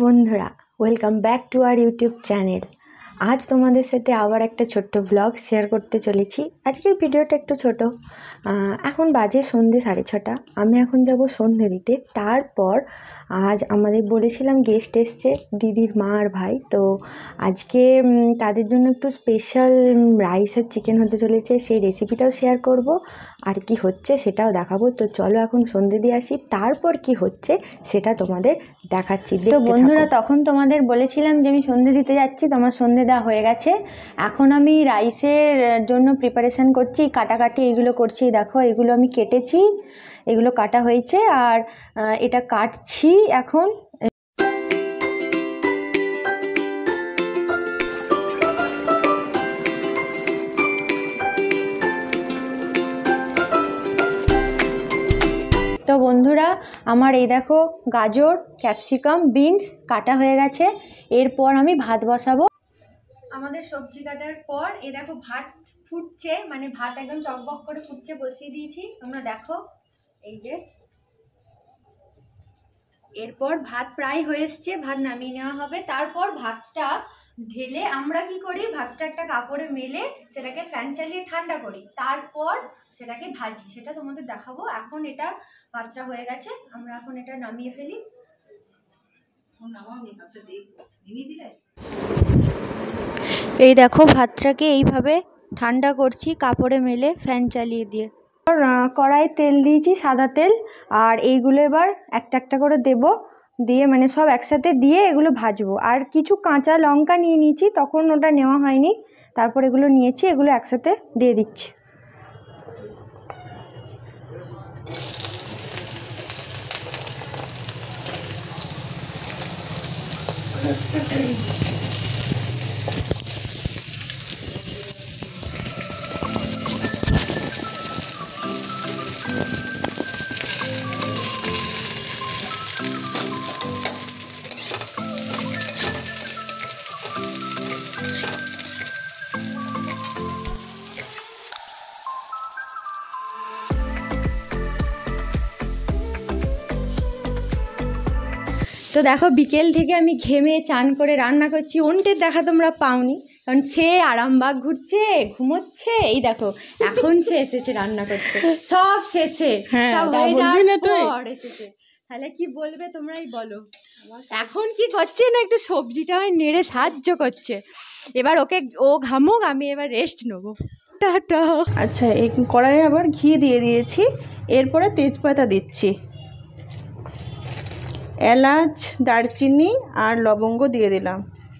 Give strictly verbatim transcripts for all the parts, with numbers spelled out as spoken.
বন্ধুরা, welcome back to our YouTube channel. আজ তোমাদের সাথে আবার একটা ছোট্ট ব্লগ শেয়ার করতে চলেছি। আজকের ভিডিওটা একটু ছোট। এখন বাজে সন্ধ্যে সাড়ে ছটা। আমি এখন যাব সন্ধ্যে দিতে। তারপর আজ আমাদের বলেছিলাম গেস্ট এসছে, দিদির মা আর ভাই। তো আজকে তাদের জন্য একটু স্পেশাল রাইস আর চিকেন হতে চলেছে। সেই রেসিপিটাও শেয়ার করব, আর কি হচ্ছে সেটাও দেখাবো। তো চলো এখন সন্ধ্যে দিয়ে আসি, তারপর কি হচ্ছে সেটা তোমাদের দেখাচ্ছি। তো বন্ধুরা, তখন তোমাদের বলেছিলাম যে আমি সন্ধ্যে দিতে যাচ্ছি। তোমার সন্ধ্যে দেওয়া হয়ে গেছে। এখন আমি রাইসের জন্য প্রিপারেশান করছি, কাটাকাটি এগুলো করছি। দেখো, এগুলো আমি কেটেছি, এগুলো কাটা হয়েছে, আর এটা কাটছি এখন। তো বন্ধুরা, আমার এই দেখো গাজর, ক্যাপসিকাম, বিনস কাটা হয়ে গেছে। এরপর আমি ভাত বসাবো। আমাদের সবজি কাটার পর এই দেখো ভাত ফুটছে, মানে ভাত একদম টকবক করে ফুটছে, বসিয়ে দিয়েছি। তোমরা দেখো, এই যে এরপর ভাত প্রায় হয়ে এসছে, ভাত নামিয়ে নেওয়া হবে। তারপর ভাতটা ঢেলে আমরা কি করি, ভাতটা একটা কাপড়ে মেলে সেটাকে ফ্যান চালিয়ে ঠান্ডা করি, তারপর সেটাকে ভাজি, সেটা তোমাদের দেখাবো। এখন এটা ভাতটা হয়ে গেছে, আমরা এখন এটা নামিয়ে ফেলি। এই দেখো ভাতটাকে এইভাবে ঠান্ডা করছি কাপড়ে মেলে ফ্যান চালিয়ে দিয়ে। কড়াই তেল দিয়েছি, সাদা তেল, আর এইগুলো এবার একটা একটা করে দেব, দিয়ে মানে সব একসাথে দিয়ে এগুলো ভাজবো। আর কিছু কাঁচা লঙ্কা নিয়ে নিয়েছি, তখন ওটা নেওয়া হয়নি, তারপর এগুলো নিয়েছি, এগুলো একসাথে দিয়ে দিচ্ছি। তো দেখো, বিকেল থেকে আমি ঘেমে চান করে রান্না করছি। ওনটের দেখা তোমরা পাওনি, কারণ সে আরামবাগ ঘুরছে, ঘুমোচ্ছে। এই দেখো এখন সে এসেছে রান্না করতে, সব শেষে, সব হয়ে যাওয়ার পর এসেছে। তাহলে কি বলবে তোমরাই বলো। এখন কি করছে না, একটু সবজিটা আমি নেড়ে সাহায্য করছে। এবার ওকে, ও ঘামুক, আমি এবার রেস্ট নেবো। টাটা। আচ্ছা, এই কড়াইয়ে আবার ঘি দিয়ে দিয়েছি, এরপরে তেজপাতা দিচ্ছি, এলাচ, দারচিনি আর লবঙ্গ দিয়ে দিলাম।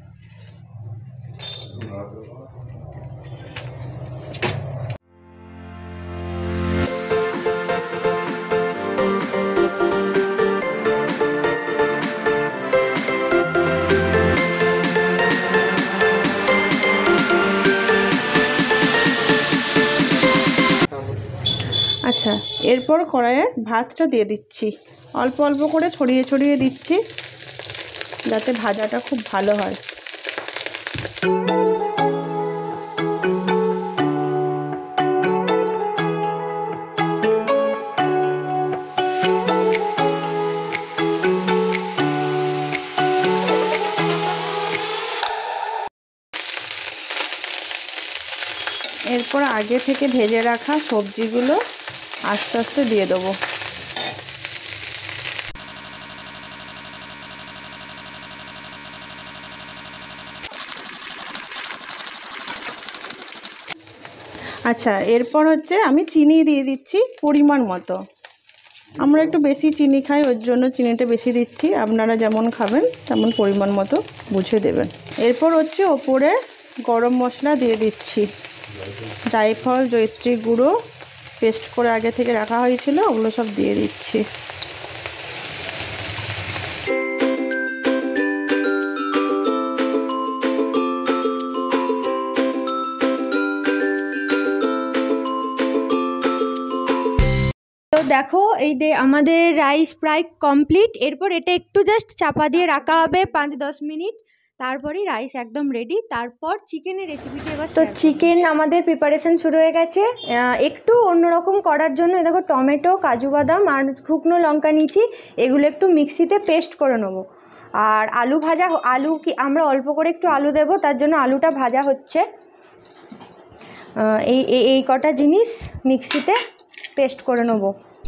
আচ্ছা, এরপর কড়াইয়ে ভাতটা দিয়ে দিচ্ছি, অল্প অল্প করে ছড়িয়ে ছড়িয়ে দিচ্ছি, যাতে ভাজাটা খুব ভালো হয়। এরপর আগে থেকে ভেজে রাখা সবজিগুলো আস্তে আস্তে দিয়ে দেবো। আচ্ছা, এরপর হচ্ছে আমি চিনি দিয়ে দিচ্ছি পরিমাণ মতো। আমরা একটু বেশি চিনি খাই, ওর জন্য চিনিটা বেশি দিচ্ছি। আপনারা যেমন খাবেন তেমন পরিমাণ মতো বুঝে দেবেন। এরপর হচ্ছে ওপরে গরম মশলা দিয়ে দিচ্ছি, জায়ফল, জয়িত্রী গুঁড়ো পেস্ট করে আগে থেকে রাখা হয়েছিল, ওগুলো সব দিয়ে দিচ্ছি। তো দেখো, এই যে আমাদের রাইস প্রায় কমপ্লিট। এরপর এটা একটু জাস্ট চাপা দিয়ে রাখা হবে পাঁচ দশ মিনিট, তারপরই রাইস একদম রেডি। তারপর চিকেনের রেসিপিটি এবার। তো চিকেন আমাদের প্রিপারেশন শুরু হয়ে গেছে। একটু অন্যরকম করার জন্য দেখো টমেটো, কাজু বাদাম আর শুকনো লঙ্কা নিয়েছি, এগুলো একটু মিক্সিতে পেস্ট করে নেবো। আর আলু ভাজা, আলু কি আমরা অল্প করে একটু আলু দেব, তার জন্য আলুটা ভাজা হচ্ছে। এই এই কটা জিনিস মিক্সিতে পেস্ট করে নেব।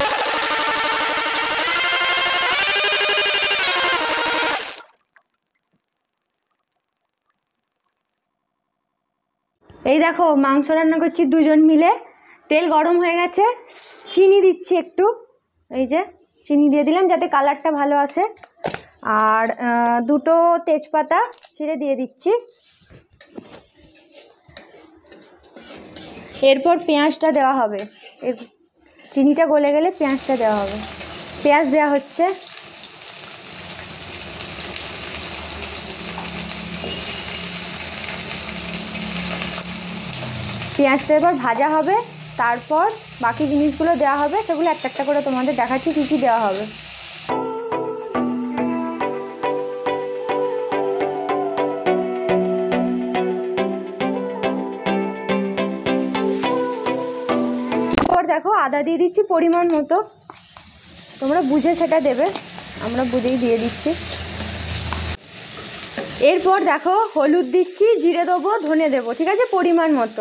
এই দেখো মাংস রান্না করছি দুজন মিলে। তেল গরম হয়ে গেছে, চিনি দিচ্ছি একটু, এই যে চিনি দিয়ে দিলাম যাতে কালারটা ভালো আসে। আর দুটো তেজপাতা ছিঁড়ে দিয়ে দিচ্ছি। এরপর পেঁয়াজটা দেওয়া হবে, চিনিটা গলে গেলে পেঁয়াজটা দেওয়া হবে। পেঁয়াজ দেওয়া হচ্ছে। পেঁয়াজটা এবার ভাজা হবে, তারপর বাকি জিনিসগুলো দেওয়া হবে, সেগুলো একটা একটা করে তোমাদের দেখাচ্ছি কী কী দেওয়া হবে। তারপর দেখো আদা দিয়ে দিচ্ছি পরিমাণ মতো, তোমরা বুঝে সেটা দেবে, আমরা বুঝেই দিয়ে দিচ্ছি। এরপর দেখো হলুদ দিচ্ছি, জিরে দেবো, ধনে দেবো, ঠিক আছে, পরিমাণ মতো।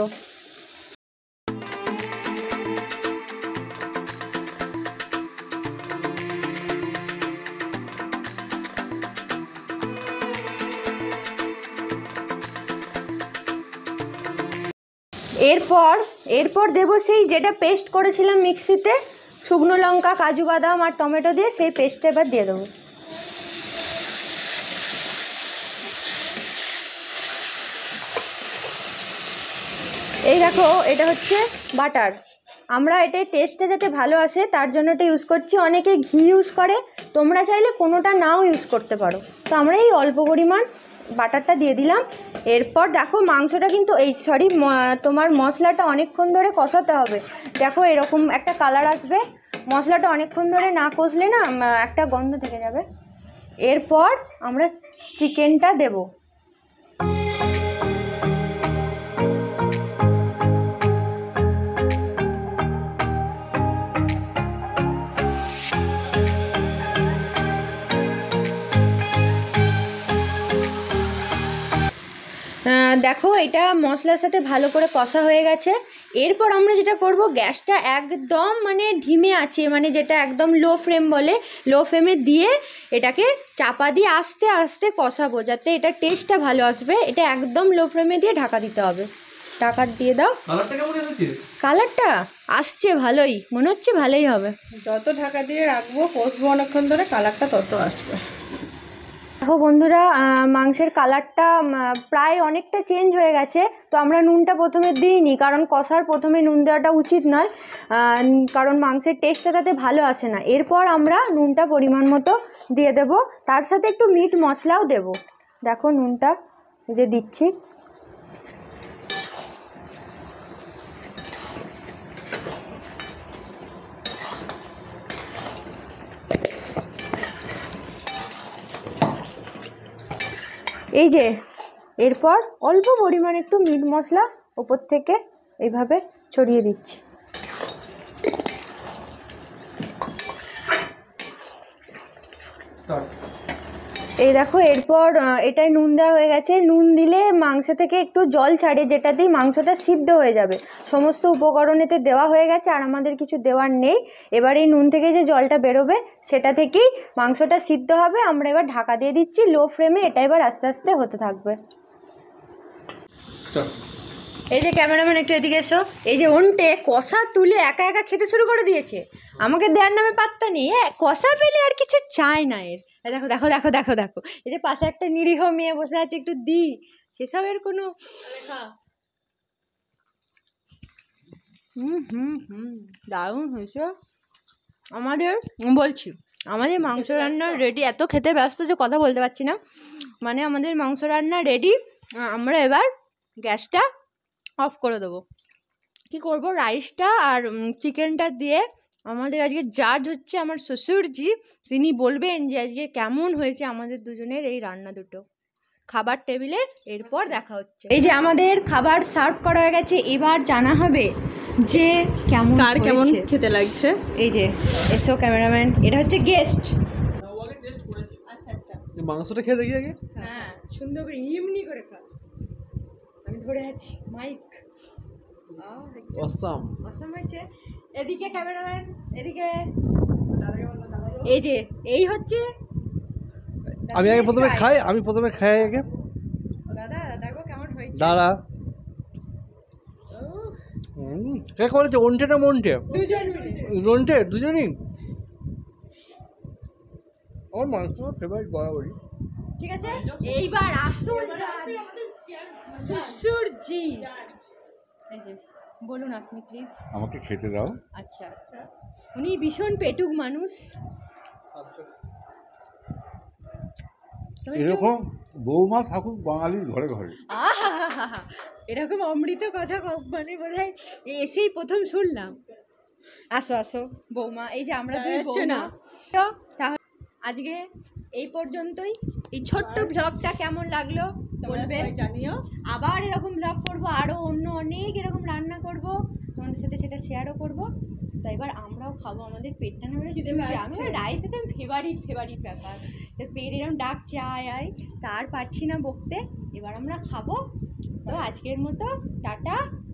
এরপর এরপর দেবো সেই যেটা পেস্ট করেছিলাম মিক্সিতে, শুকনো লঙ্কা, কাজু বাদাম আর টমেটো দিয়ে, সেই পেস্টটা এবার দিয়ে দেবো। এই দেখো এটা হচ্ছে বাটার। আমরা এটা টেস্টটা যাতে ভালো আসে তার জন্য এটা ইউজ করছি। অনেকে ঘি ইউজ করে, তোমরা চাইলে কোনোটা নাও ইউজ করতে পারো। তো আমরা এই অল্প পরিমাণ বাটারটা দিয়ে দিলাম। এরপর দেখো মাংসটা কিন্তু এই সরি তোমার মশলাটা অনেকক্ষণ ধরে কষাতে হবে। দেখো এরকম একটা কালার আসবে, মশলাটা অনেকক্ষণ ধরে না কষলে না একটা গন্ধ থেকে যাবে। এরপর আমরা চিকেনটা দেবো। দেখো এটা মশলার সাথে ভালো করে কষা হয়ে গেছে। এরপর আমরা যেটা করব, গ্যাসটা একদম মানে ধিমে আছে, মানে যেটা একদম লো ফ্লেম বলে, লো ফ্লেমে দিয়ে এটাকে চাপা দিয়ে আস্তে আস্তে কষাবো যাতে এটা টেস্টটা ভালো আসবে। এটা একদম লো ফ্লেমে দিয়ে ঢাকা দিতে হবে। ঢাকা দিয়ে দাও। কালারটা কেমন এসেছে? কালারটা আসছে ভালোই, মনে হচ্ছে ভালোই হবে। যত ঢাকা দিয়ে রাখবো কষবো অনেকক্ষণ ধরে, কালারটা তত আসবে। দেখো বন্ধুরা, মাংসের কালারটা প্রায় অনেকটা চেঞ্জ হয়ে গেছে। তো আমরা নুনটা প্রথমে দিইনি, কারণ কষার প্রথমে নুন দেওয়াটা উচিত নয়, কারণ মাংসের টেস্টটা তাতে ভালো আসে না। এরপর আমরা নুনটা পরিমাণ মতো দিয়ে দেব, তার সাথে একটু মিট মশলাও দেব। দেখো নুনটা যে দিচ্ছি। এই যে এরপর অল্প পরিমাণ একটু মিট মশলা ওপর থেকে এইভাবে ছড়িয়ে দিচ্ছি। এই দেখো এরপর এটাই নুন দেওয়া হয়ে গেছে। নুন দিলে মাংস থেকে একটু জল ছাড়ে, যেটা দিয়ে মাংসটা সিদ্ধ হয়ে যাবে। সমস্ত উপকরণেতে দেওয়া হয়ে গেছে, আর আমাদের কিছু দেওয়ার নেই। এবার এই নুন থেকে যে জলটা বেরোবে সেটা থেকেই মাংসটা সিদ্ধ হবে। আমরা এবার ঢাকা দিয়ে দিচ্ছি লো ফ্লেমে। এটা এবার আস্তে আস্তে হতে থাকবে। এই যে ক্যামেরাম্যান একটু এদিকে এসো। এই যে ওনটে কষা তুলে একা একা খেতে শুরু করে দিয়েছে, আমাকে দেওয়ার নামে পাত্তা নেই। কষা পেলে আর কিছু চাই না এর। দেখো দেখো দেখো দেখো দেখো এই যে পাশে একটা নিরীহ মেয়ে বসে আছে, একটু দি, সেসবের কোনো হুম হুম হুম দারুণ হয়েছে। আমাদের বলছি আমাদের মাংস রান্না রেডি। এত খেতে ব্যস্ত যে কথা বলতে পারছি না। মানে আমাদের মাংস রান্না রেডি। আমরা এবার গ্যাসটা অফ করে দেবো। কী করবো, রাইসটা আর চিকেনটা দিয়ে আমাদের আজকে জাজ হচ্ছে আমার শ্বশুরজি। তিনি বলবেন যে আজকে কেমন হয়েছে আমাদের দুজনের এই রান্না দুটো। খাবার টেবিলে এরপর দেখা হচ্ছে। এই যে আমাদের খাবার সার্ভ করা হয়ে গেছে। এবার জানা হবে যে কেমন কার কেমন খেতে লাগছে। এই যে এসো ক্যামেরাম্যান, এটা হচ্ছে গেস্ট। আচ্ছা আচ্ছা মাংসটা খেয়ে দেখি আগে। হ্যাঁ সুন্দর করে এমনি করে খা, আমি ধরে আছি মাইক। অসাম অসাম হয়েছে। এদিকে ক্যামেরাম্যান, এদিকে এই যে এই হচ্ছে। আমি আগে প্রথমে খাই, আমি প্রথমে খাই আগে। দাদা দেখো কেমন হয়েছে। দাঁড়া, কে করেছে? ওনটে না মনটে? দুজন মিলে। রন্টে দুজনই। আমার মাংস ফেভারিট বরাবরই। ঠিক আছে, এইবার আসুন শ্বশুর জি। এই যে বলুন আপনি প্লিজ। আমাকে খেতে দাও। আচ্ছা আচ্ছা, উনি ভীষণ পেটুক মানুষ। এরকম বৌমা থাকুক বাঙালির ঘরে ঘরে। আহা, এরকম অমৃত কথা মানে বোধ হয় এসেই প্রথম শুনলাম। আসো আসো বৌমা, এই যে আমরা দুই বৌমা। তো তাহলে আজকে এই পর্যন্তই। এই ছোট্ট ব্লগটা কেমন লাগলো বলবে, জানিও। আবার এরকম ব্লগ করব, আরও অন্য অনেক এরকম রান্না করব, তোমাদের সাথে সেটা শেয়ারও করব। তো এবার আমরাও খাবো, আমাদের পেটটা না হলে আমার রাইস হচ্ছে ফেভারিট ফেভারিট ব্যাপার। তো পেট এরকম ডাকছে আয় আয়, তার পারছি না বকতে, এবার আমরা খাবো। তো আজকের মতো টাটা।